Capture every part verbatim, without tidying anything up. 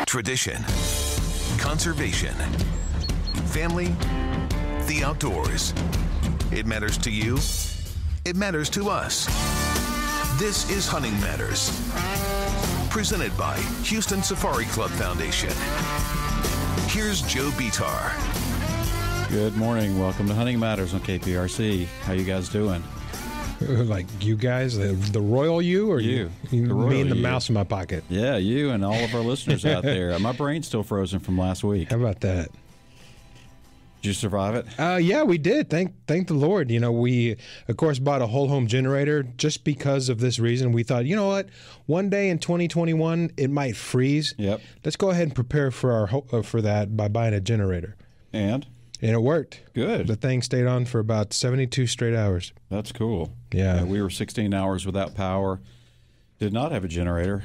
tradition, conservation, family, the outdoors. It matters to you. It matters to us. This is Hunting Matters, presented by Houston Safari Club Foundation. Here's Joe Betar. Good morning. Welcome to Hunting Matters on K P R C. How you guys doing? Like you guys, the, the royal you, or you? You, the me and the you. mouse in my pocket. Yeah, you and all of our listeners out there. My brain's still frozen from last week. How about that? Did you survive it? Uh, yeah, we did. Thank thank the Lord. You know, we, of course, bought a whole home generator just because of this reason. We thought, you know what, one day in twenty twenty-one, it might freeze. Yep. Let's go ahead and prepare for our ho- uh, for that by buying a generator. And? And it worked. Good. The thing stayed on for about seventy-two straight hours. That's cool. Yeah. yeah we were sixteen hours without power. Did not have a generator.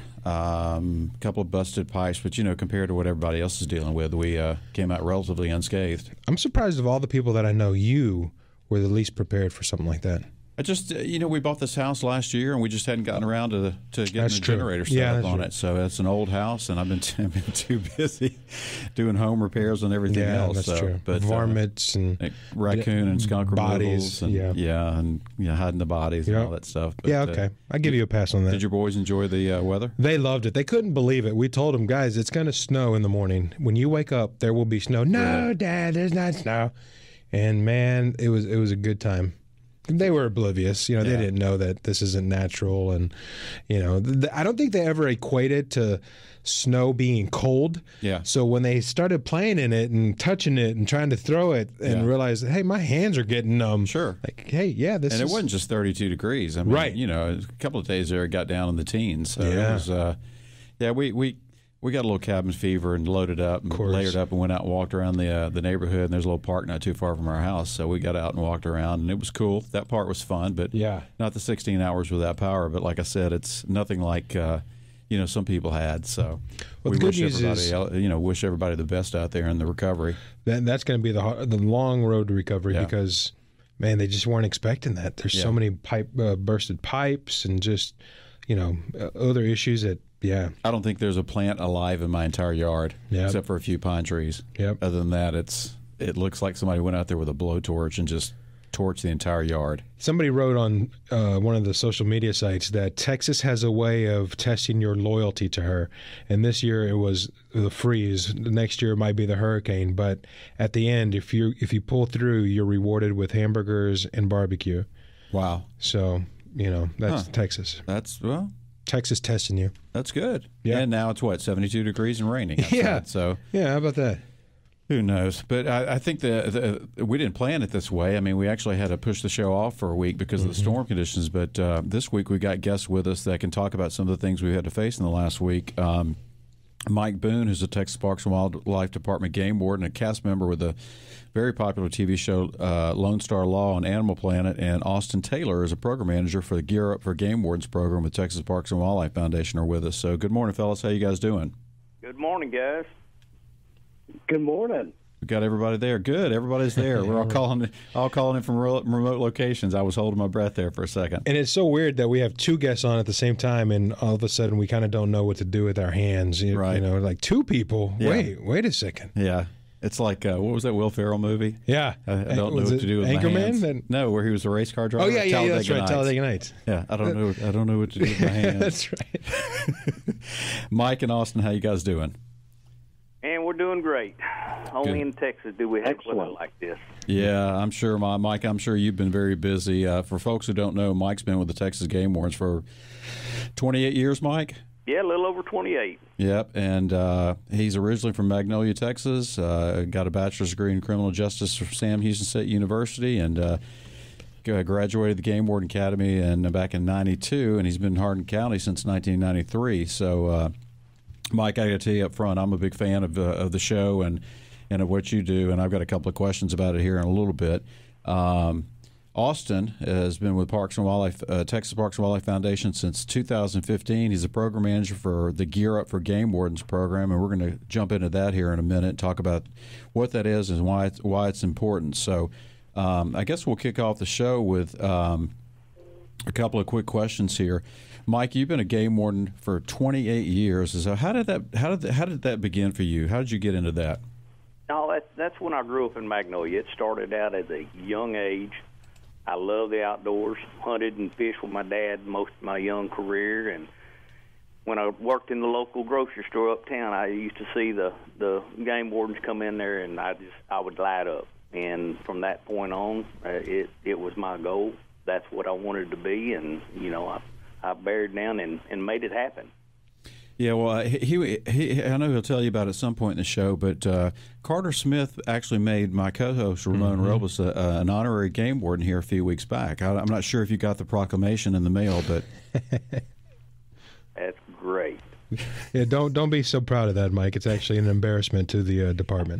Um, a couple of busted pipes, but, you know, compared to what everybody else is dealing with, we uh, came out relatively unscathed. I'm surprised of all the people that I know, you were the least prepared for something like that. I just, uh, you know, we bought this house last year, and we just hadn't gotten around to to getting That's the true. generator set Yeah, up that's on true. it. So it's an old house, and I've been, t- I've been too busy doing home repairs and everything Yeah, else. that's so, true. But, Varmints uh, and like raccoon and skunk bodies, removals, and, yeah. yeah, and you know, hiding the bodies Yep. and all that stuff. But, yeah, okay. Uh, I give you a pass on that. did your boys enjoy the uh, weather? They loved it. They couldn't believe it. We told them, guys, it's going to snow in the morning. When you wake up, there will be snow. No, Yeah. Dad, there's not snow. And man, it was it was a good time. They were oblivious. You know, Yeah. they didn't know that this isn't natural. And, you know, th- th- I don't think they ever equated to snow being cold. Yeah. So when they started playing in it and touching it and trying to throw it and Yeah. realized, hey, my hands are getting numb. Sure. Like, hey, yeah, this And is... it wasn't just thirty-two degrees. I mean, Right. you know, a couple of days there it got down in the teens. So Yeah. it was, uh, yeah, we, we we got a little cabin fever and loaded up and course. layered up and went out and walked around the uh, the neighborhood. And there's a little park not too far from our house. So we got out and walked around, and it was cool. That part was fun, but Yeah. not the sixteen hours without power. But like I said, it's nothing like, uh, you know, some people had. So Well, we the good wish news everybody, is- el- you know, wish everybody the best out there in the recovery. That, that's going to be the hard, the long road to recovery Yeah. because, man, they just weren't expecting that. There's Yeah. so many pipe uh, bursted pipes and just, you know, uh, other issues that, yeah. I don't think there's a plant alive in my entire yard, Yep. except for a few pine trees. Yep. Other than that, it's it looks like somebody went out there with a blowtorch and just torched the entire yard. Somebody wrote on uh, one of the social media sites that Texas has a way of testing your loyalty to her. And this year it was the freeze. The next year it might be the hurricane. But at the end, if you if you pull through, you're rewarded with hamburgers and barbecue. Wow. So, you know, that's Huh. Texas. That's, well, Texas testing you. that's good. Yeah. And now it's, what, seventy-two degrees and raining outside. Yeah. So Yeah, how about that? who knows? But I, I think the, the we didn't plan it this way. I mean, we actually had to push the show off for a week because of the storm conditions. But uh, this week we got guests with us that can talk about some of the things we had to face in the last week. Um, Mike Boone, who's a Texas Parks and Wildlife Department game warden, a cast member with the very popular T V show uh, Lone Star Law on Animal Planet, and Austin Taylor is a program manager for the Gear Up for Game Wardens program with Texas Parks and Wildlife Foundation are with us. So good morning, fellas. How you guys doing? Good morning, guys. Good morning. We got everybody there. Good. Everybody's there. We're all calling all calling in from ro- remote locations. I was holding my breath there for a second. And it's so weird that we have two guests on at the same time, and all of a sudden we kind of don't know what to do with our hands. You, Right. you know, like two people. Yeah. Wait, wait a second. Yeah. It's like, uh, what was that Will Ferrell movie? Yeah. I, I don't know Was what it to do with my Anchorman? hands. That- No, where he was a race car driver. Oh yeah, yeah, yeah, that's right. Nights. Talladega Nights. Yeah, I don't know. I don't know what to do with my hands. That's right. Mike and Austin, how you guys doing? And we're doing great. Only Good. in Texas do we have Excellent. weather like this. Yeah, I'm sure, my, Mike, I'm sure you've been very busy. Uh, for folks who don't know, Mike's been with the Texas Game Wardens for twenty-eight years, Mike? Yeah, a little over twenty-eight. Yep, and uh, he's originally from Magnolia, Texas, uh, got a bachelor's degree in criminal justice from Sam Houston State University, and uh, graduated the Game Warden Academy and back in ninety-two, and he's been in Hardin County since nineteen ninety-three. So, uh, Mike, I got to tell you up front, I'm a big fan of, uh, of the show and, and of what you do, and I've got a couple of questions about it here in a little bit. Um, Austin has been with Parks and Wildlife, uh, Texas Parks and Wildlife Foundation since two thousand fifteen. He's a program manager for the Gear Up for Game Wardens program, and we're going to jump into that here in a minute and talk about what that is and why it's, why it's important. So um, I guess we'll kick off the show with um, a couple of quick questions here. Mike, you've been a game warden for twenty-eight years. So how did that how did that, how did that begin for you? How did you get into that? No, that, that's when I grew up in Magnolia. It started out at a young age. I love the outdoors, hunted and fished with my dad most of my young career. And when I worked in the local grocery store uptown, I used to see the, the game wardens come in there, and I just I would light up. And from that point on, uh, it, it was my goal. That's what I wanted to be, and, you know, I, I buried down and, and made it happen. Yeah, well, he, he, I know he'll tell you about it at some point in the show, but uh, Carter Smith actually made my co-host, Ramon mm-hmm. Robles, uh, uh, an honorary game warden here a few weeks back. I, I'm not sure if you got the proclamation in the mail, but... That's great. Yeah, don't don't be so proud of that, Mike. It's actually an embarrassment to the uh, department.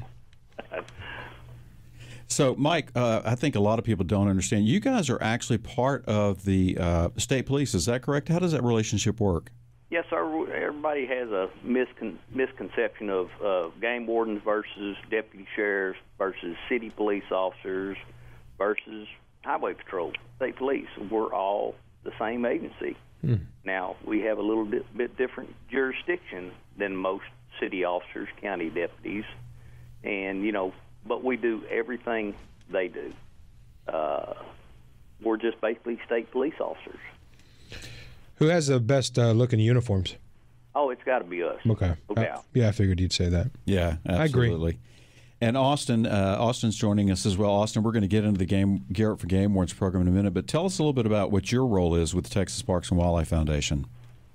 So, Mike, uh, I think a lot of people don't understand. You guys are actually part of the uh, state police. Is that correct? How does that relationship work? Yes, sir. Everybody has a miscon- misconception of uh, game wardens versus deputy sheriffs versus city police officers versus highway patrol, state police. We're all the same agency. Hmm. Now, we have a little bit, bit different jurisdiction than most city officers, county deputies, and, you know, but we do everything they do. Uh, we're just basically state police officers. Who has the best uh, looking uniforms? Oh, it's got to be us. Okay. No I, yeah, I figured you'd say that. Yeah, absolutely. I agree. And Austin, uh, Austin's joining us as well. Austin, we're going to get into the game Garrett for Game Wardens program in a minute, but tell us a little bit about what your role is with the Texas Parks and Wildlife Foundation.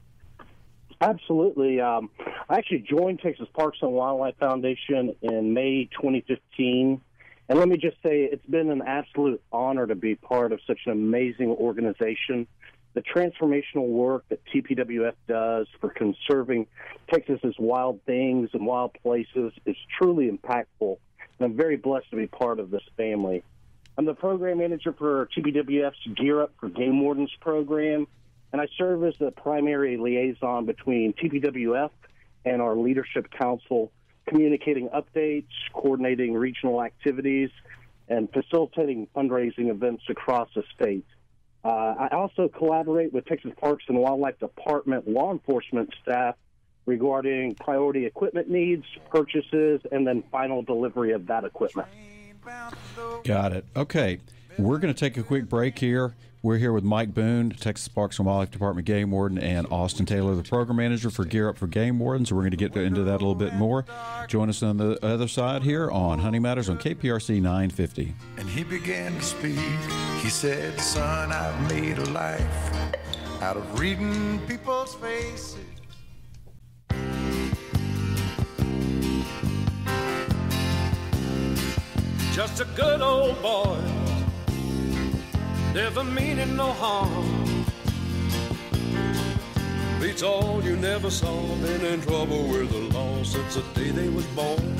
Absolutely. Um, I actually joined Texas Parks and Wildlife Foundation in May twenty fifteen. And let me just say, it's been an absolute honor to be part of such an amazing organization. The transformational work that T P W F does for conserving Texas's wild things and wild places is truly impactful, and I'm very blessed to be part of this family. I'm the program manager for T P W F's Gear Up for Game Wardens program, and I serve as the primary liaison between T P W F and our leadership council, communicating updates, coordinating regional activities, and facilitating fundraising events across the state. Uh, I also collaborate with Texas Parks and Wildlife Department law enforcement staff regarding priority equipment needs, purchases, and then final delivery of that equipment. Got it. Okay. We're going to take a quick break here. We're here with Mike Boone, Texas Parks and Wildlife Department Game Warden, and Austin Taylor, the Program Manager for Gear Up for Game Wardens. So we're going to get into that a little bit more. Join us on the other side here on Hunting Matters on K P R C nine fifty. And he began to speak. He said, son, I've made a life out of reading people's faces. Just a good old boy, never meaning no harm. Beats all you never saw, been in trouble with the law since the day they was born.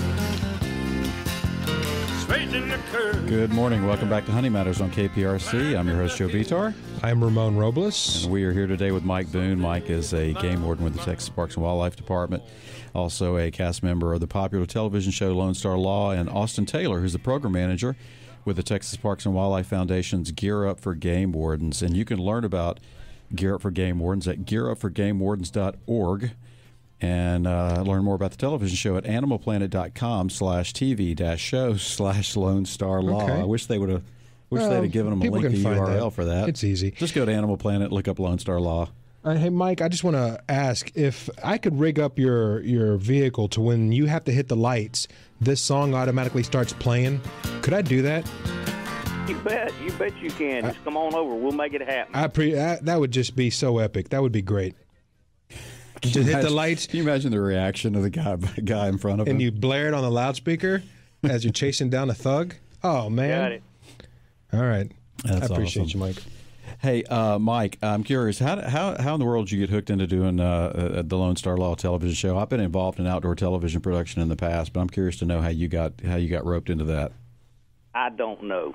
Straight in the curve. Good morning. Welcome back to Hunting Matters on K P R C. I'm your host, Joe Vitar. I'm Ramon Robles. And we are here today with Mike Boone. Mike is a game warden with the Texas Parks and Wildlife Department, also a cast member of the popular television show Lone Star Law, and Austin Taylor, who's the program manager with the Texas Parks and Wildlife Foundation's Gear Up for Game Wardens. And you can learn about Gear Up for Game Wardens at gear up for game wardens dot org and uh, learn more about the television show at animal planet dot com slash TV dash show slash Lone Star Law. Okay. I wish they would have wish Well, they'd have given them a people link to can U find R L that. for that. It's easy. Just go to Animal Planet, look up Lone Star Law. Uh, hey, Mike, I just want to ask if I could rig up your, your vehicle to when you have to hit the lights, this song automatically starts playing. Could I do that? You bet. You bet you can. Just come on over. We'll make it happen. I pre I, that would just be so epic. That would be great. You just hit the lights. Can you imagine the reaction of the guy guy in front of him? And you blare it on the loudspeaker as you're chasing down a thug? Oh, man. Got it. All right. That's I appreciate awesome. you, Mike. Hey, uh, Mike, I'm curious, how how how in the world did you get hooked into doing uh, uh, the Lone Star Law television show? I've been involved in outdoor television production in the past, but I'm curious to know how you got how you got roped into that. I don't know.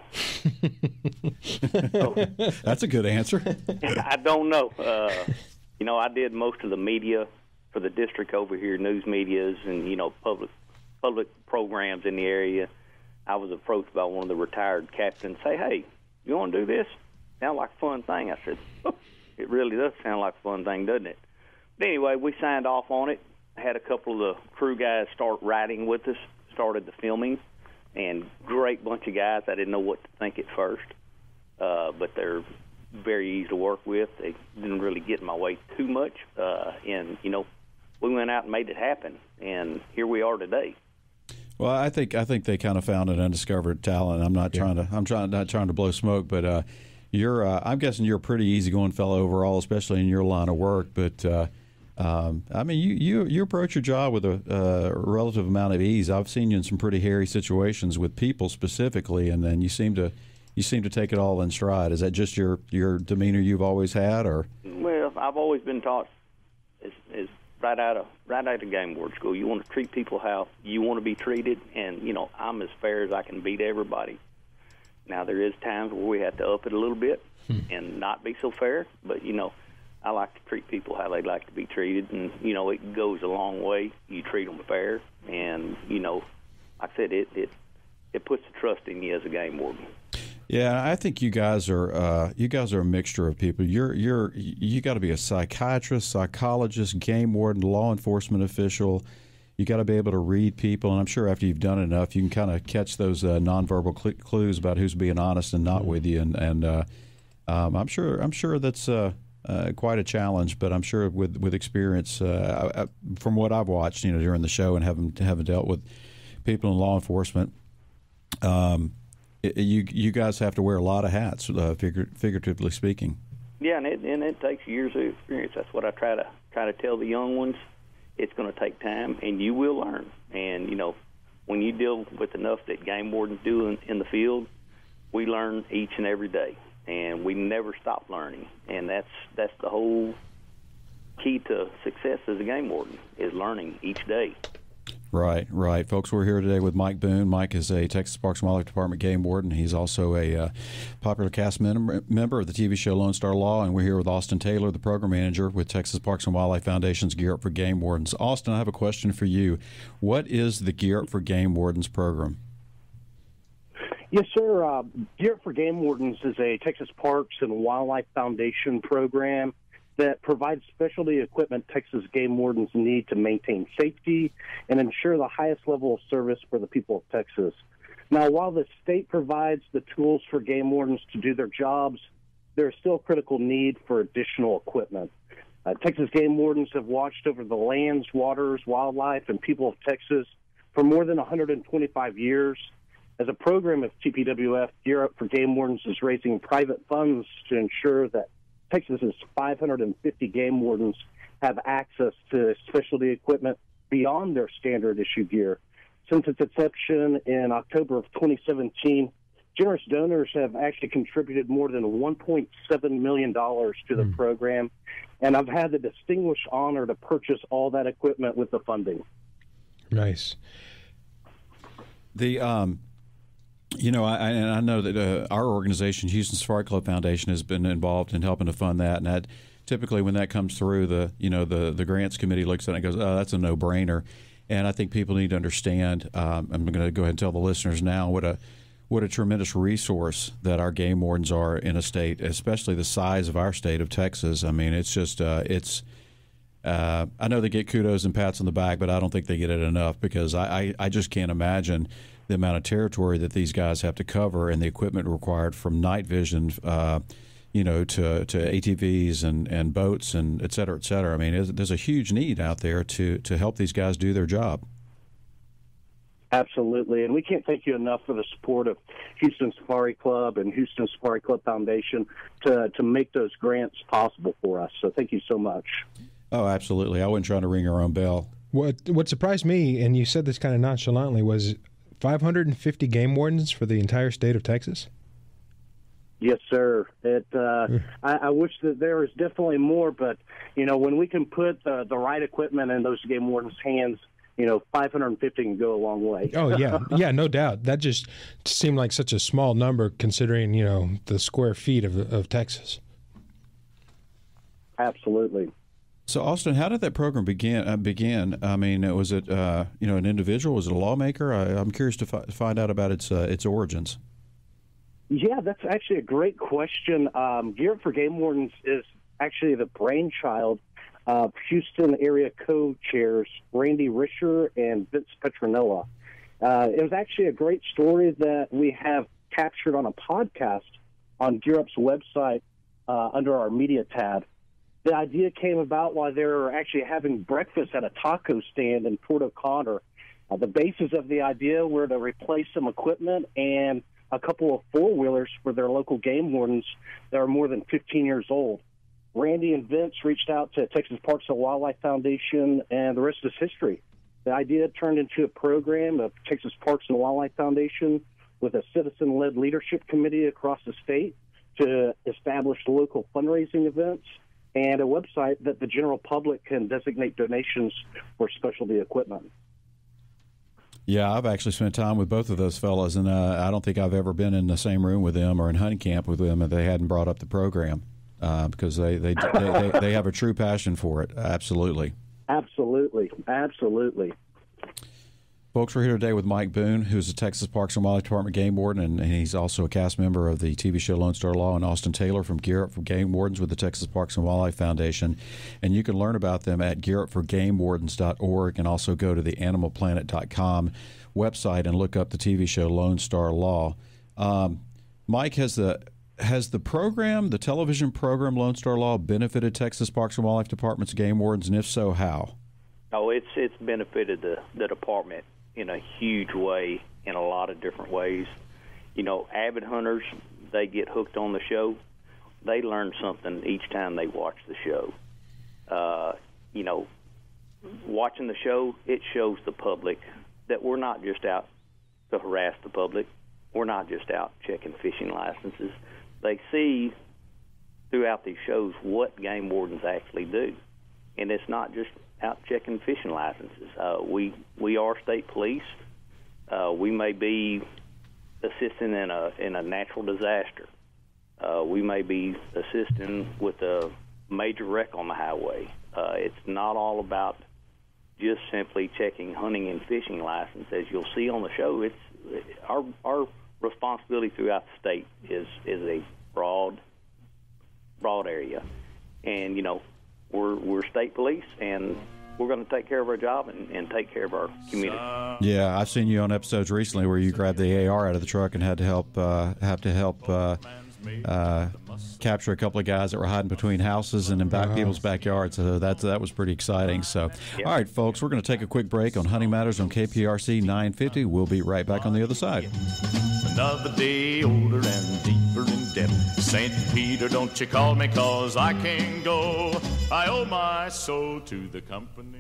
That's a good answer. I don't know. Uh, you know, I did most of the media for the district over here, news medias and, you know, public public programs in the area. I was approached by one of the retired captains, say, hey, you want to do this? Sound like a fun thing. I said, oh, it really does sound like a fun thing, doesn't it? But anyway, we signed off on it. Had a couple of the crew guys start riding with us, started the filming, and great bunch of guys. I didn't know what to think at first, uh, but they're very easy to work with. They didn't really get in my way too much, uh, and, you know, we went out and made it happen, and here we are today. Well, I think I think they kind of found an undiscovered talent. I'm not yeah. trying to I'm trying not trying to blow smoke, but uh, you're uh, I'm guessing you're a pretty easygoing fellow overall, especially in your line of work. But uh, um, I mean, you, you you approach your job with a uh, relative amount of ease. I've seen you in some pretty hairy situations with people specifically, and then you seem to you seem to take it all in stride. Is that just your your demeanor you've always had, or? Well, I've always been taught is is. Right out of right out of game ward school, you want to treat people how you want to be treated, and you know I'm as fair as I can be to everybody. Now there is times where we have to up it a little bit hmm. and not be so fair, but you know I like to treat people how they like to be treated, and you know it goes a long way. You treat them fair, and you know, like I said, it it it puts the trust in you as a game warden. Yeah, I think you guys are uh, you guys are a mixture of people. You're you're you got to be a psychiatrist, psychologist, game warden, law enforcement official. You got to be able to read people, and I'm sure after you've done it enough, you can kind of catch those uh, nonverbal cl- clues about who's being honest and not mm-hmm. with you. And and uh, um, I'm sure I'm sure that's uh, uh, quite a challenge. But I'm sure with with experience, uh, I, I, from what I've watched, you know, during the show and having having dealt with people in law enforcement. Um, You you guys have to wear a lot of hats, uh, figur- figuratively speaking. Yeah, and it and it takes years of experience. That's what I try to try to tell the young ones. It's going to take time, and you will learn. And you know, when you deal with enough that game wardens do in, in the field, we learn each and every day, and we never stop learning. And that's that's the whole key to success as a game warden is learning each day. Right, right. Folks, we're here today with Mike Boone. Mike is a Texas Parks and Wildlife Department game warden. He's also a uh, popular cast mem- member of the T V show Lone Star Law, and we're here with Austin Taylor, the program manager with Texas Parks and Wildlife Foundation's Gear Up for Game Wardens. Austin, I have a question for you. What is the Gear Up for Game Wardens program? Yes, sir. Uh, Gear Up for Game Wardens is a Texas Parks and Wildlife Foundation program that provides specialty equipment Texas Game Wardens need to maintain safety and ensure the highest level of service for the people of Texas. Now, while the state provides the tools for game wardens to do their jobs, there is still critical need for additional equipment. Uh, Texas Game Wardens have watched over the lands, waters, wildlife, and people of Texas for more than one hundred twenty-five years. As a program of T P W F, Gear Up for Game Wardens is raising private funds to ensure that Texas's five hundred fifty game wardens have access to specialty equipment beyond their standard issue gear. Since its inception in October of twenty seventeen, generous donors have actually contributed more than one point seven million dollars to the mm. program, and I've had the distinguished honor to purchase all that equipment with the funding. Nice. The um. You know, I, and I know that uh, our organization, Houston Safari Club Foundation, has been involved in helping to fund that. And that typically, when that comes through, the you know the the grants committee looks at it and goes, "Oh, that's a no-brainer." And I think people need to understand. Um, I'm going to go ahead and tell the listeners now what a what a tremendous resource that our game wardens are in a state, especially the size of our state of Texas. I mean, it's just uh, it's. Uh, I know they get kudos and pats on the back, but I don't think they get it enough because I, I, I just can't imagine the amount of territory that these guys have to cover and the equipment required from night vision, uh, you know, to, to A T Vs and, and boats and et cetera, et cetera. I mean, there's a huge need out there to, to help these guys do their job. Absolutely, and we can't thank you enough for the support of Houston Safari Club and Houston Safari Club Foundation to, to make those grants possible for us. So thank you so much. Oh, absolutely. I wasn't trying to ring our own bell. What what surprised me, and you said this kind of nonchalantly, was five hundred fifty game wardens for the entire state of Texas? Yes, sir. It. Uh, I, I wish that there was definitely more, but, you know, when we can put uh, the right equipment in those game wardens' hands, you know, five hundred fifty can go a long way. Oh, yeah. Yeah, no doubt. That just seemed like such a small number considering, you know, the square feet of, of Texas. Absolutely. So, Austin, how did that program begin? Uh, begin? I mean, was it uh, you know an individual? Was it a lawmaker? I, I'm curious to fi- find out about its uh, its origins. Yeah, that's actually a great question. Um, Gear Up for Game Wardens is actually the brainchild of Houston area co-chairs Randy Risher and Vince Petronella. Uh, it was actually a great story that we have captured on a podcast on Gear Up's website uh, under our media tab. The idea came about while they were actually having breakfast at a taco stand in Port O'Connor. Uh, the basis of the idea were to replace some equipment and a couple of four-wheelers for their local game wardens that are more than fifteen years old. Randy and Vince reached out to Texas Parks and Wildlife Foundation, and the rest is history. The idea turned into a program of Texas Parks and Wildlife Foundation with a citizen-led leadership committee across the state to establish local fundraising events and a website that the general public can designate donations for specialty equipment. Yeah, I've actually spent time with both of those fellas, and uh, I don't think I've ever been in the same room with them or in hunting camp with them if they hadn't brought up the program uh, because they they, they, they they have a true passion for it. Absolutely. Absolutely. Absolutely. Folks, we're here today with Mike Boone, who's the Texas Parks and Wildlife Department Game Warden, and, and he's also a cast member of the T V show Lone Star Law, and Austin Taylor from Gear Up for Game Wardens with the Texas Parks and Wildlife Foundation. And you can learn about them at gear up for game wardens dot org and also go to the animal planet dot com website and look up the T V show Lone Star Law. Um, Mike, has the has the program, the television program Lone Star Law, benefited Texas Parks and Wildlife Department's game wardens, and if so, how? Oh, it's it's benefited the, the department in a huge way, in a lot of different ways. You know, avid hunters, they get hooked on the show. They learn something each time they watch the show. Uh, you know, watching the show, it shows the public that we're not just out to harass the public. We're not just out checking fishing licenses. They see throughout these shows what game wardens actually do. And it's not just out checking fishing licenses. Uh, we we are state police. Uh, we may be assisting in a in a natural disaster. Uh, we may be assisting with a major wreck on the highway. Uh, it's not all about just simply checking hunting and fishing license. As you'll see on the show, it's our our responsibility throughout the state is is a broad broad area, and you know. We're, we're state police, and we're going to take care of our job and, and take care of our community. Yeah, I've seen you on episodes recently where you grabbed the A R out of the truck and had to help uh, have to help uh, uh, capture a couple of guys that were hiding between houses and in back Wow. people's backyards. So that's that was pretty exciting. So, Yep. all right, folks, we're going to take a quick break on Hunting Matters on K P R C nine fifty. We'll be right back on the other side. Another day older and deeper in debt. Saint Peter, don't you call me, cause I can't go. I owe my soul to the company.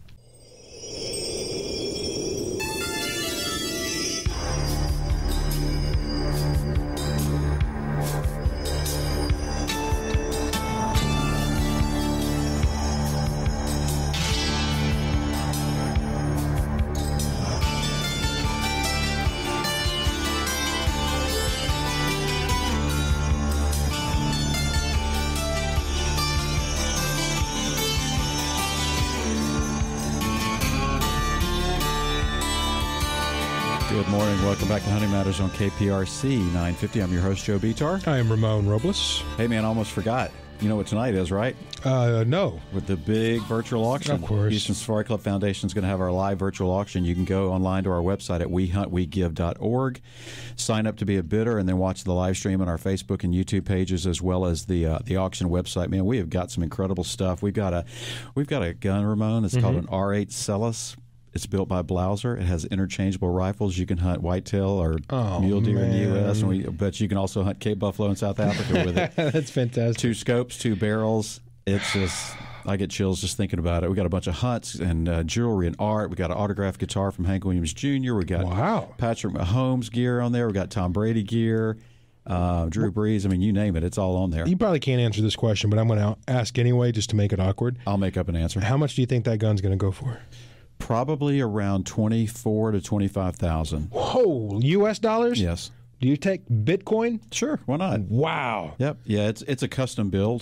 Good morning. Welcome back to Hunting Matters on K P R C nine fifty. I'm your host, Joe Bitar. I am Ramon Robles. Hey, man, I almost forgot. You know what tonight is, right? Uh, no. With the big virtual auction. Of course. Houston Safari Club Foundation is going to have our live virtual auction. You can go online to our website at we hunt we give dot org, sign up to be a bidder, and then watch the live stream on our Facebook and YouTube pages as well as the uh, the auction website. Man, we have got some incredible stuff. We've got a we've got a gun, Ramon. It's mm-hmm. called an R eight Celis. It's built by Blauser. It has interchangeable rifles. You can hunt whitetail or oh, mule deer man. in the U S, and we, but you can also hunt Cape buffalo in South Africa with it. That's fantastic. Two scopes, two barrels. It's just, I get chills just thinking about it. We got a bunch of hunts and uh, jewelry and art. We got an autographed guitar from Hank Williams Junior We got wow. Patrick Mahomes gear on there. We got Tom Brady gear. Uh, Drew Brees. I mean, you name it. It's all on there. You probably can't answer this question, but I'm going to ask anyway just to make it awkward. I'll make up an answer. How much do you think that gun's going to go for? Probably around twenty-four to twenty-five thousand. Whoa, U S dollars? Yes. Do you take Bitcoin? Sure, why not? Wow. Yep. Yeah, it's it's a custom build.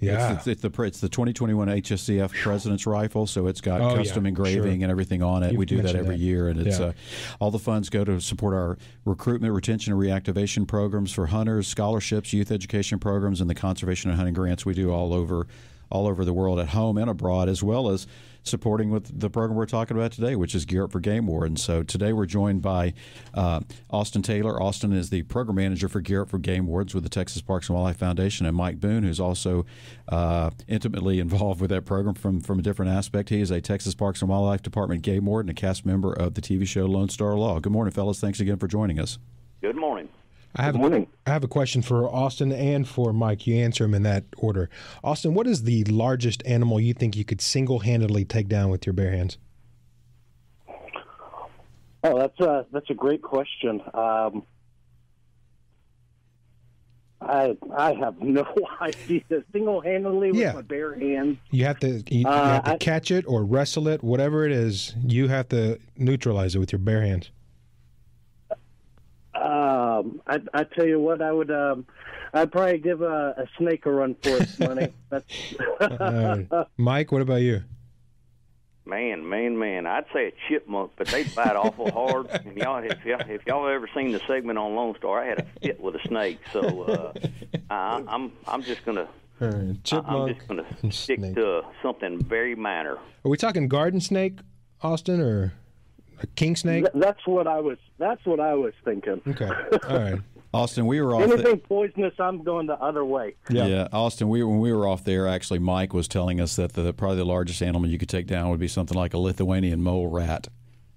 Yeah. It's, it's, it's the it's the twenty twenty-one H S C F President's Rifle, so it's got Oh, custom yeah, engraving sure. and everything on it. You've we do that mentioned every that. year, and it's Yeah. uh, all the funds go to support our recruitment, retention, and reactivation programs for hunters, scholarships, youth education programs, and the conservation and hunting grants we do all over all over the world, at home and abroad, as well as supporting with the program we're talking about today, which is Gear Up for Game Wardens. So today we're joined by uh, Austin Taylor. Austin is the program manager for Gear Up for Game Wardens with the Texas Parks and Wildlife Foundation, and Mike Boone, who's also uh, intimately involved with that program from, from a different aspect. He is a Texas Parks and Wildlife Department Game Warden, a cast member of the T V show Lone Star Law. Good morning, fellas. Thanks again for joining us. Good morning. I have, Good morning. I have a question for Austin and for Mike. You answer them in that order. Austin, what is the largest animal you think you could single-handedly take down with your bare hands? Oh, that's a that's a great question. Um, I I have no idea. Single-handedly with Yeah. my bare hands. You have to, you, you Uh, have to I- catch it or wrestle it, whatever it is. You have to neutralize it with your bare hands. Um, I I tell you what, I would um, I'd probably give a, a snake a run for its money. That's Uh, Mike, what about you? Man, man, man! I'd say a chipmunk, but they bite awful hard. And y'all, if y'all, if y'all ever seen the segment on Lone Star, I had a fit with a snake. So uh, I, I'm I'm just gonna All right, I'm chipmunk just gonna and stick snake. to something very minor. Are we talking garden snake, Austin, or a king snake? that's what I was that's what I was thinking. Okay, all right. Austin, we were off. Anything The, poisonous, I'm going the other way. Yeah. yeah, Austin, we when we were off there, actually, Mike was telling us that the probably the largest animal you could take down would be something like a Lithuanian mole rat.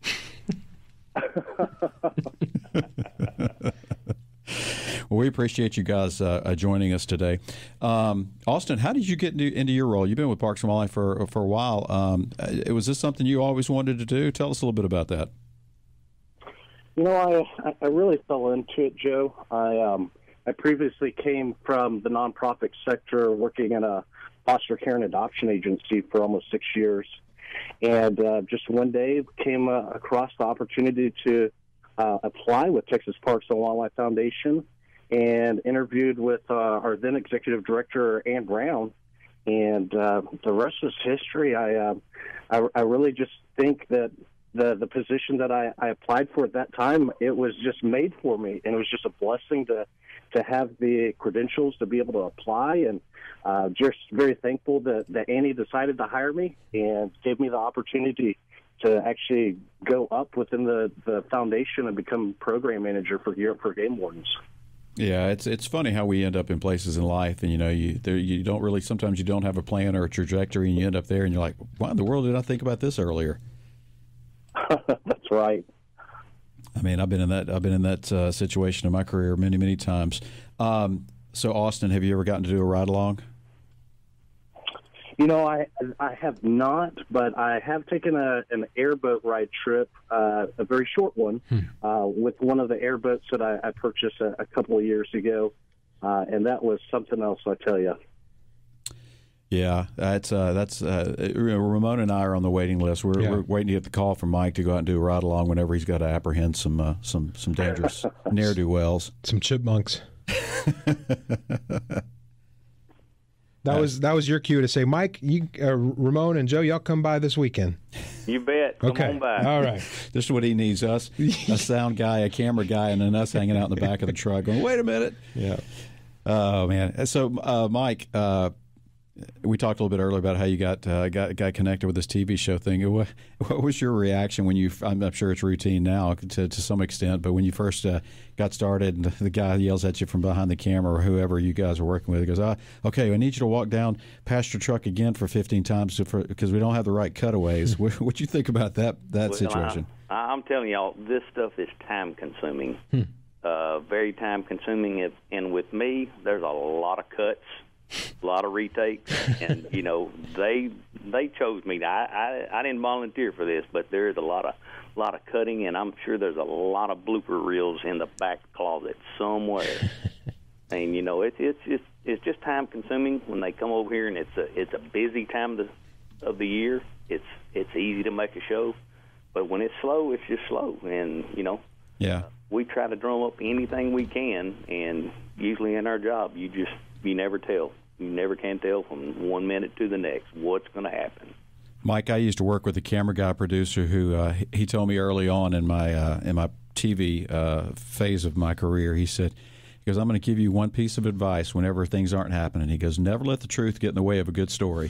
Well, we appreciate you guys uh, uh, joining us today. Um, Austin, how did you get into, into your role? You've been with Parks and Wildlife for for a while. Um, uh, was this something you always wanted to do? Tell us a little bit about that. You know, I I really fell into it, Joe. I um I previously came from the nonprofit sector, working in a foster care and adoption agency for almost six years, and uh, just one day came uh, across the opportunity to uh, apply with Texas Parks and Wildlife Foundation, and interviewed with uh, our then executive director, Ann Brown, and uh, the rest is history. I, uh, I I really just think that the the position that I, I applied for at that time, it was just made for me, and it was just a blessing to to have the credentials to be able to apply, and uh, just very thankful that, that Annie decided to hire me and gave me the opportunity to actually go up within the, the foundation and become program manager for Gear Up for Game Wardens. Yeah, it's it's funny how we end up in places in life, and you know, you there, you don't really sometimes you don't have a plan or a trajectory, and you end up there, and you're like, why in the world did I think about this earlier? That's right. I mean, I've been in that I've been in that uh, situation in my career many many times. Um, so, Austin, have you ever gotten to do a ride along? You know, I I have not, but I have taken a an airboat ride trip, uh, a very short one, hmm. uh, with one of the airboats that I, I purchased a, a couple of years ago, uh, and that was something else, I tell you. Yeah, that's uh, that's uh, Ramona and I are on the waiting list. We're, Yeah. we're waiting to get the call from Mike to go out and do a ride along whenever he's got to apprehend some uh, some some dangerous ne'er do wells. Some chipmunks. That was that was your cue to say, Mike, you, uh, Ramon, and Joe, y'all come by this weekend. You bet. Come Okay. on by. All right. This is what he needs: us, a sound guy, a camera guy, and then us hanging out in the back of the truck going, "Wait a minute." Yeah. Oh man! So, uh, Mike, uh, we talked a little bit earlier about how you got uh, got got connected with this T V show thing. What, what was your reaction when you? I'm, I'm sure it's routine now to to some extent, but when you first uh, got started, and the guy yells at you from behind the camera or whoever you guys are working with, he goes, ah, "Okay, I need you to walk down past your truck again for fifteen times because we don't have the right cutaways." what what you think about that that Well, situation? I, I'm telling y'all, this stuff is time consuming. Hmm. Uh, very time consuming, and with me, there's a lot of cuts, a lot of retakes, and you know they they chose me. I, I I didn't volunteer for this, but there is a lot of lot of cutting, and I'm sure there's a lot of blooper reels in the back closet somewhere. And you know it's it's it's it's just time consuming when they come over here, and it's a it's a busy time of the, of the year. It's it's easy to make a show, but when it's slow, it's just slow, and you know. Yeah. We try to drum up anything we can, and usually in our job, you just you never tell. You never can tell from one minute to the next what's going to happen. Mike, I used to work with a camera guy producer who uh, he told me early on in my uh, in my T V uh, phase of my career. He said, "He goes, I'm going to give you one piece of advice whenever things aren't happening." He goes, "Never let the truth get in the way of a good story."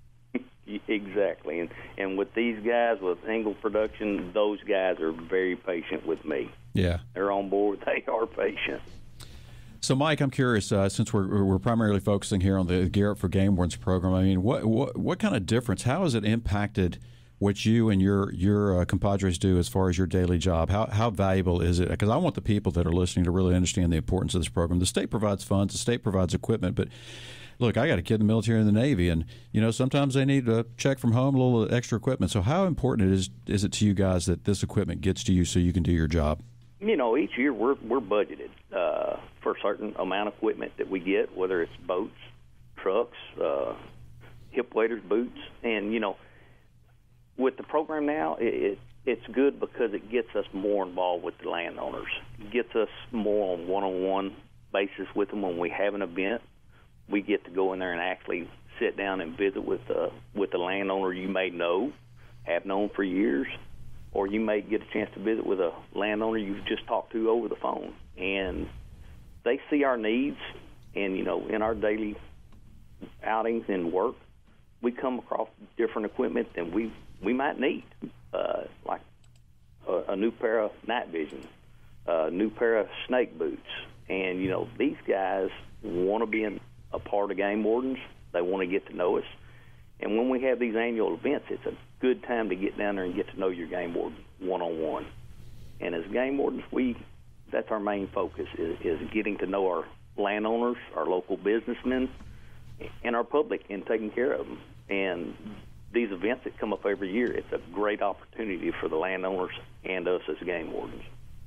Exactly, and and with these guys with Engel Production, those guys are very patient with me. Yeah, they're on board. They are patient. So, Mike, I'm curious, uh, since we're we're primarily focusing here on the Gear Up for Game Wardens program, I mean, what what what kind of difference? How has it impacted what you and your your uh, compadres do as far as your daily job? How how valuable is it? Because I want the people that are listening to really understand the importance of this program. The state provides funds, the state provides equipment, but look, I got a kid in the military and the Navy, and you know sometimes they need a check from home, a little extra equipment. So, how important is is it to you guys that this equipment gets to you so you can do your job? You know, each year we're we're budgeted uh, for a certain amount of equipment that we get, whether it's boats, trucks, uh, hip waders, boots, and you know, with the program now, it, it it's good because it gets us more involved with the landowners. It gets us more on one-on-one basis with them when we have an event. We get to go in there and actually sit down and visit with the with the landowner you may know, have known for years. Or you may get a chance to visit with a landowner you've just talked to over the phone. And they see our needs, and, you know, in our daily outings and work, we come across different equipment than we, we might need, uh, like a, a new pair of night vision, a new pair of snake boots. And, you know, these guys want to be in, a part of Game Wardens. They want to get to know us. And when we have these annual events, it's a good time to get down there and get to know your game warden one-on-one. And as game wardens, we that's our main focus is, is getting to know our landowners, our local businessmen, and our public and taking care of them. And these events that come up every year, it's a great opportunity for the landowners and us as game wardens.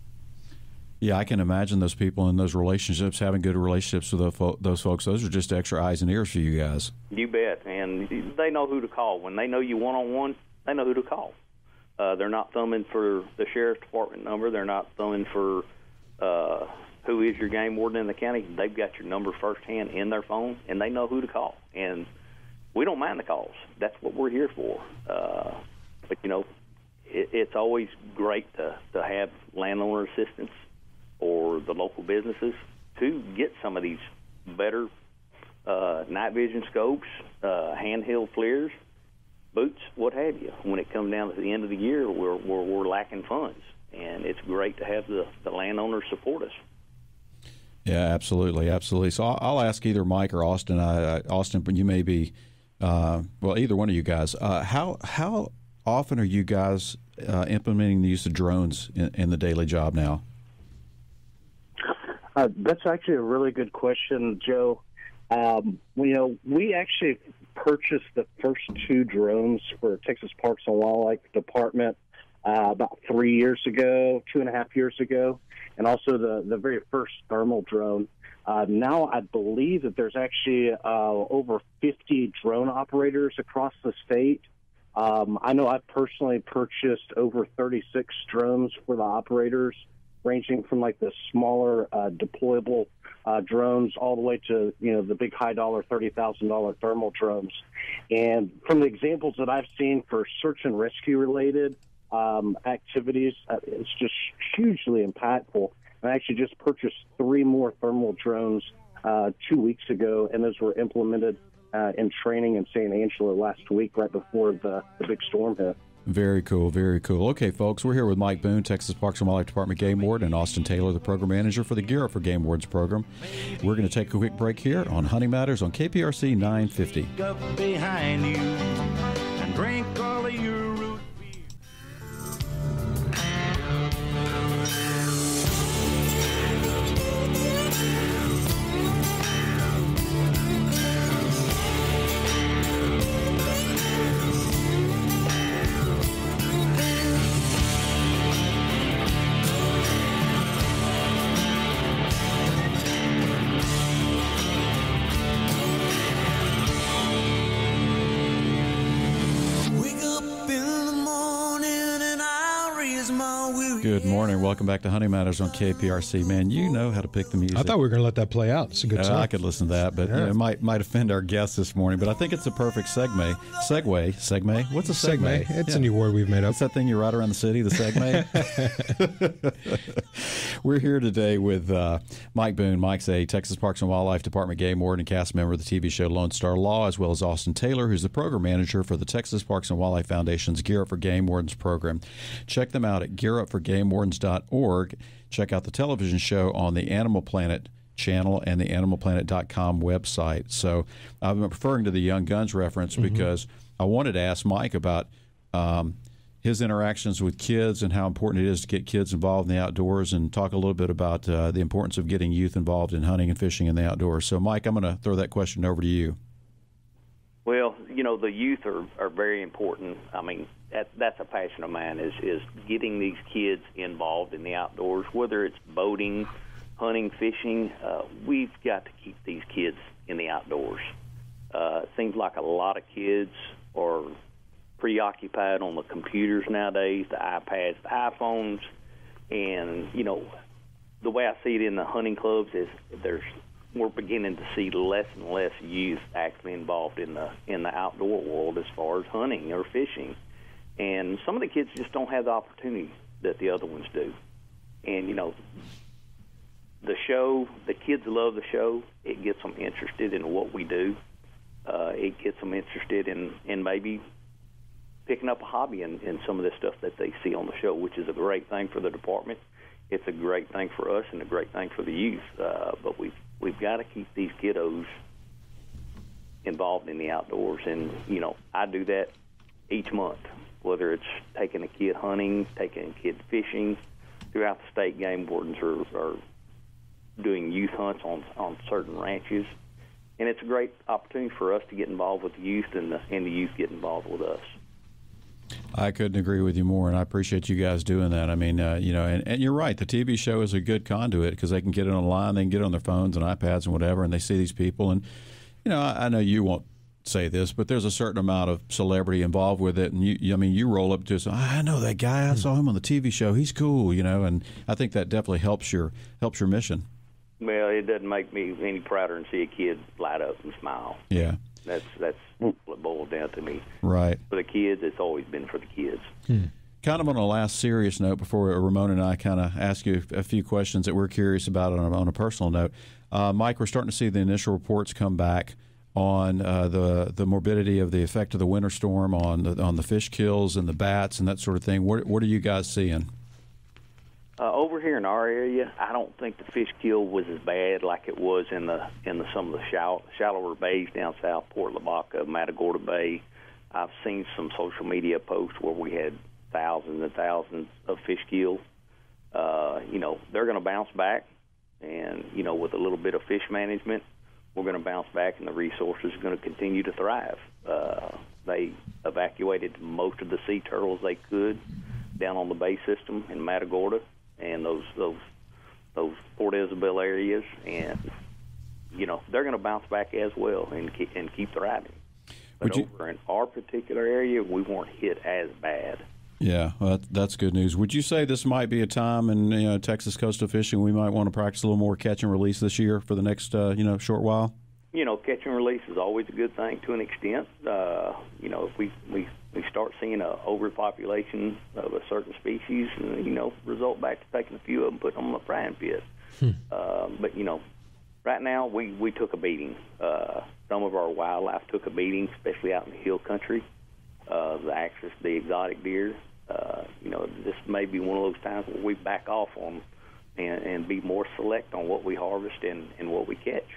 Yeah, I can imagine those people in those relationships, having good relationships with those, fo- those folks. Those are just extra eyes and ears for you guys. You bet. And they know who to call. When they know you one-on-one, they know who to call. Uh, they're not thumbing for the sheriff's department number. They're not thumbing for uh, who is your game warden in the county. They've got your number firsthand in their phone, and they know who to call. And we don't mind the calls. That's what we're here for. Uh, but, you know, it, it's always great to, to have landowner assistance or the local businesses to get some of these better uh, night vision scopes, uh, handheld FLIRs, boots, what have you. When it comes down to the end of the year, we're, we're, we're lacking funds, and it's great to have the, the landowners support us. Yeah, absolutely, absolutely. So I'll, I'll ask either Mike or Austin. I, I, Austin, you may be, uh, well, either one of you guys. Uh, how how often are you guys uh, implementing the use of drones in, in the daily job now? Uh, that's actually a really good question, Joe. Um, you know, we actually purchased the first two drones for Texas Parks and Wildlife Department uh, about three years ago, two and a half years ago, and also the, the very first thermal drone. Uh, now I believe that there's actually uh, over fifty drone operators across the state. Um, I know I personally purchased over thirty-six drones for the operators, ranging from like the smaller uh, deployable uh, drones all the way to, you know, the big high dollar thirty thousand dollars thermal drones. And from the examples that I've seen for search and rescue related um, activities, uh, it's just hugely impactful. I actually just purchased three more thermal drones uh, two weeks ago, and those were implemented uh, in training in Saint Angelo last week, right before the, the big storm hit. Very cool, very cool. Okay, folks, we're here with Mike Boone, Texas Parks and Wildlife Department Game Warden, and Austin Taylor, the Program Manager for the Gear Up for Game Wardens program. We're going to take a quick break here on Hunting Matters on K P R C nine fifty. Up behind you and drink all of your root beer. Wake up in the morning and I raise my Good morning. Welcome back to Hunting Matters on K P R C. Man, you know how to pick the music. I thought we were going to let that play out. It's a good uh, song. I could listen to that, but Yeah. you know, it might might offend our guests this morning. But I think it's a perfect segue. Segue? Segue? What's a segue? Segme. It's Yeah. a new word we've made up. What's that thing you ride around the city, the Segme? We're here today with uh, Mike Boone. Mike's a Texas Parks and Wildlife Department game warden and cast member of the T V show Lone Star Law, as well as Austin Taylor, who's the program manager for the Texas Parks and Wildlife Foundation's Gear Up for Game Wardens program. Check them out at gear up for game wardens dot org. Check out the television show on the Animal Planet channel and the animal planet dot com website. So I'm referring to the Young Guns reference Mm-hmm. because I wanted to ask Mike about um, his interactions with kids and how important it is to get kids involved in the outdoors, and talk a little bit about uh, the importance of getting youth involved in hunting and fishing in the outdoors. So, Mike, I'm going to throw that question over to you. Well, you know, the youth are, are very important. I mean, that, that's a passion of mine, is, is getting these kids involved in the outdoors, whether it's boating, hunting, fishing. Uh, we've got to keep these kids in the outdoors. Uh, it seems like a lot of kids are preoccupied on the computers nowadays, the iPads, the iPhones, and, you know, the way I see it in the hunting clubs is there's we're beginning to see less and less youth actually involved in the in the outdoor world as far as hunting or fishing. And some of the kids just don't have the opportunity that the other ones do. And, you know, the show, the kids love the show. It gets them interested in what we do. Uh, it gets them interested in, in maybe picking up a hobby in, in some of the stuff that they see on the show, which is a great thing for the department. It's a great thing for us and a great thing for the youth. Uh, but we've, we've got to keep these kiddos involved in the outdoors. And, you know, I do that each month, whether it's taking a kid hunting, taking a kid fishing. Throughout the state, game wardens are, are doing youth hunts on, on certain ranches. And it's a great opportunity for us to get involved with the youth, and the, and the youth get involved with us. I couldn't agree with you more, and I appreciate you guys doing that. I mean, uh, you know, and, and you're right. The T V show is a good conduit because they can get it online, they can get it on their phones and iPads and whatever, and they see these people. And, you know, I, I know you won't say this, but there's a certain amount of celebrity involved with it. And, you, you I mean, you roll up to us, I know that guy. I saw him on the T V show. He's cool, you know, and I think that definitely helps your helps your mission. Well, it doesn't make me any prouder than see a kid light up and smile. Yeah. That's that's what it boils down to me. Right. For the kids, it's always been for the kids. Hmm. Kind of on a last serious note, before Ramon and I kind of ask you a few questions that we're curious about on a, on a personal note, uh, Mike, we're starting to see the initial reports come back on uh, the the morbidity of the effect of the winter storm on the on the fish kills and the bats and that sort of thing. What what are you guys seeing? Uh, over here in our area, I don't think the fish kill was as bad like it was in the in the some of the shallow, shallower bays down south, Port Lavaca, Matagorda Bay. I've seen some social media posts where we had thousands and thousands of fish killed. Uh, you know, they're going to bounce back, and, you know, with a little bit of fish management, we're going to bounce back, and the resources are going to continue to thrive. Uh, they evacuated most of the sea turtles they could down on the bay system in Matagorda and those those those Port Isabel areas, and, you know, they're going to bounce back as well and keep, and keep thriving. But you, over in our particular area, we weren't hit as bad. Yeah, well, that, that's good news. Would you say this might be a time in, you know, Texas coastal fishing we might want to practice a little more catch and release this year for the next uh, you know short while? You know, catch and release is always a good thing to an extent. Uh, you know, if we, we, we start seeing an overpopulation of a certain species, and, you know, result back to taking a few of them, putting them on the frying pit. Hmm. Uh, but, you know, right now we, we took a beating. Uh, some of our wildlife took a beating, especially out in the hill country. Uh, the axis, the exotic deer. Uh, you know, this may be one of those times where we back off on them and, and be more select on what we harvest and, and what we catch.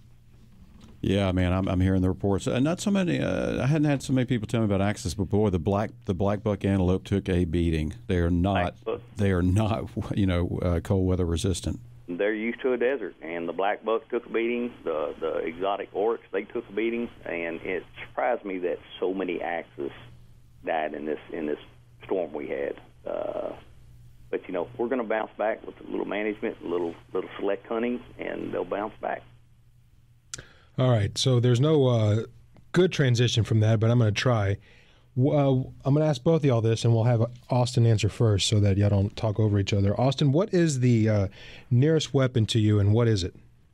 Yeah, man, I'm, I'm hearing the reports. Uh, not so many. Uh, I hadn't had so many people tell me about axis, but boy, the black the black buck antelope took a beating. They are not. They are not. You know, uh, cold weather resistant. They're used to a desert, and the black buck took a beating. The the exotic oryx, they took a beating, and it surprised me that so many axis died in this in this storm we had. Uh, but you know, we're going to bounce back with a little management, a little little select hunting, and they'll bounce back. All right, so there's no uh, good transition from that, but I'm going to try. Uh, I'm going to ask both of y'all this, and we'll have Austin answer first so that y'all don't talk over each other. Austin, what is the uh, nearest weapon to you, and what is it?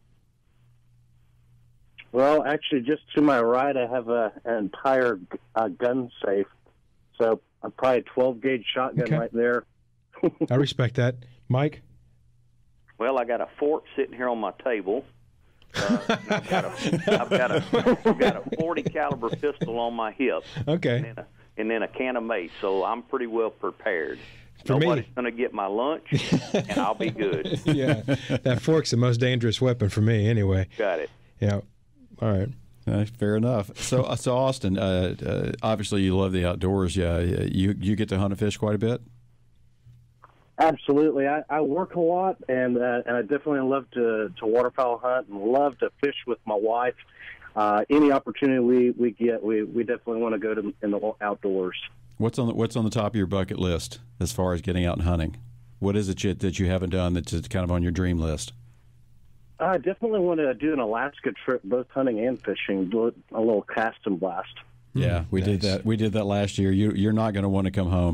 Well, actually, just to my right, I have a, an entire uh, gun safe. So I'm probably a twelve gauge shotgun okay. right there. I respect that. Mike? Well, I got a fork sitting here on my table. Uh, I've, got a, I've, got a, I've got a forty caliber pistol on my hip. Okay. And then a, and then a can of mace, so I'm pretty well prepared. For Nobody's me. going to get my lunch, and I'll be good. Yeah, that fork's the most dangerous weapon for me anyway. Got it. Yeah. All right. Uh, fair enough. So, uh, so Austin, uh, uh, obviously you love the outdoors. Yeah, you you get to hunt and fish quite a bit. Absolutely. I, I work a lot, and uh, and I definitely love to, to waterfowl hunt and love to fish with my wife. Uh, any opportunity we, we get, we, we definitely want to go to in the outdoors. What's on the, what's on the top of your bucket list as far as getting out and hunting? What is it you, that you haven't done that's kind of on your dream list? I definitely want to do an Alaska trip, both hunting and fishing, do a little cast and blast. Yeah, we nice. did that. We did that last year. You, you're not going to want to come home.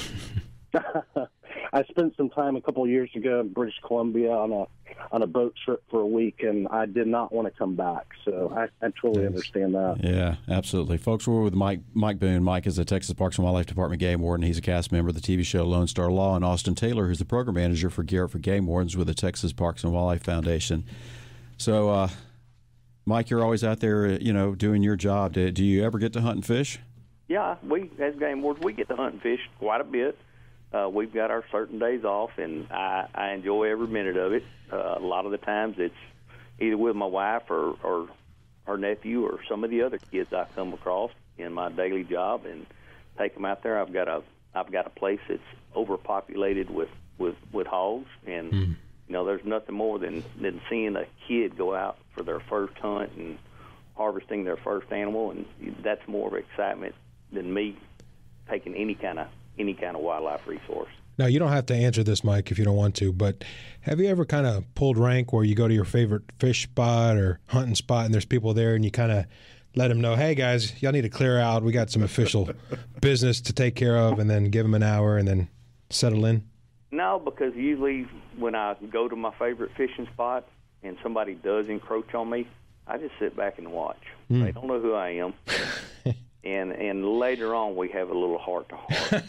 I spent some time a couple of years ago in British Columbia on a on a boat trip for a week, and I did not want to come back. So I, I totally nice. understand that. Yeah, absolutely. Folks, we're with Mike Mike Boone. Mike is a Texas Parks and Wildlife Department Game Warden. He's a cast member of the T V show Lone Star Law. And Austin Taylor, who's the program manager for Garrett for Game Wardens with the Texas Parks and Wildlife Foundation. So, uh, Mike, you're always out there, you know, doing your job. Do, do you ever get to hunt and fish? Yeah, we as game wardens, we get to hunt and fish quite a bit. Uh, we've got our certain days off, and I, I enjoy every minute of it. Uh, a lot of the times it's either with my wife or, or her nephew or some of the other kids I come across in my daily job and take them out there. I've got a I've got a place that's overpopulated with, with, with hogs, and mm. you know there's nothing more than, than seeing a kid go out for their first hunt and harvesting their first animal, and that's more of excitement than me taking any kind of any kind of wildlife resource. Now, you don't have to answer this, Mike, if you don't want to, but have you ever kind of pulled rank where you go to your favorite fish spot or hunting spot and there's people there and you kind of let them know, hey, guys, y'all need to clear out. We got some official business to take care of, and then give them an hour and then settle in? No, because usually when I go to my favorite fishing spot and somebody does encroach on me, I just sit back and watch. Mm. They don't know who I am. And and later on, we have a little heart-to-heart.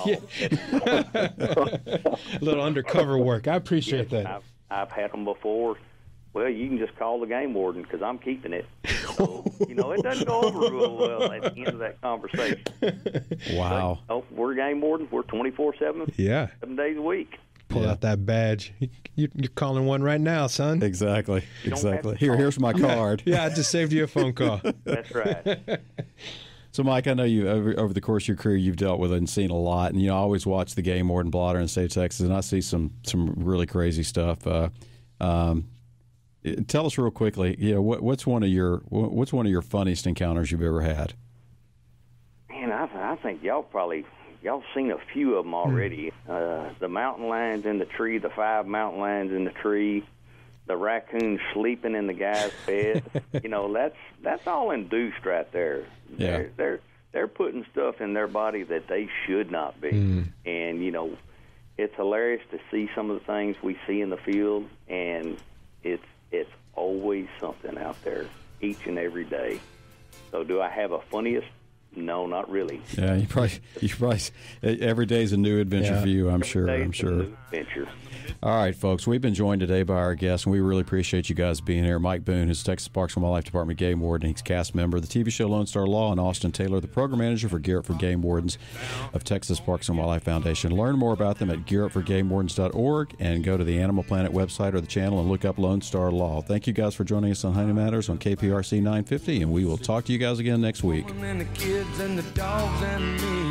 A little undercover work. I appreciate yes, that. I've, I've had them before. Well, you can just call the game warden because I'm keeping it. So, you know, it doesn't go over real well at the end of that conversation. Wow. But, oh, we're game wardens. We're twenty-four seven, yeah. seven days a week. Pull yeah. out that badge. You're calling one right now, son. Exactly. Exactly. Here, here's my card. Yeah, I just saved you a phone call. That's right. So, Mike, I know you over, over the course of your career, you've dealt with it and seen a lot. And, you know, I always watch the Game Warden blotter in the state of Texas, and I see some some really crazy stuff. Uh, um, tell us real quickly, you know, what, what's one of your what's one of your funniest encounters you've ever had? Man, I, I think y'all probably y'all seen a few of them already. Mm. Uh, the mountain lions in the tree, the five mountain lions in the tree. The raccoon sleeping in the guy's bed, you know, that's that's all induced right there. Yeah. They're, they're they're putting stuff in their body that they should not be. Mm. And, you know, it's hilarious to see some of the things we see in the field, and it's it's always something out there each and every day. So do I have a funniest? No, not really. Yeah, you probably you probably every day's a new adventure yeah. for you, I'm every sure. day's I'm a sure. new adventure. All right, folks, we've been joined today by our guests, and we really appreciate you guys being here. Mike Boone, who's Texas Parks and Wildlife Department Game Warden. He's cast member of the T V show Lone Star Law, and Austin Taylor, the program manager for Garrett for Game Wardens of Texas Parks and Wildlife Foundation. Learn more about them at garrett for game wardens dot org and go to the Animal Planet website or the channel and look up Lone Star Law. Thank you guys for joining us on Hunting Matters on K P R C nine fifty, and we will talk to you guys again next week. And the kids and the dogs and me.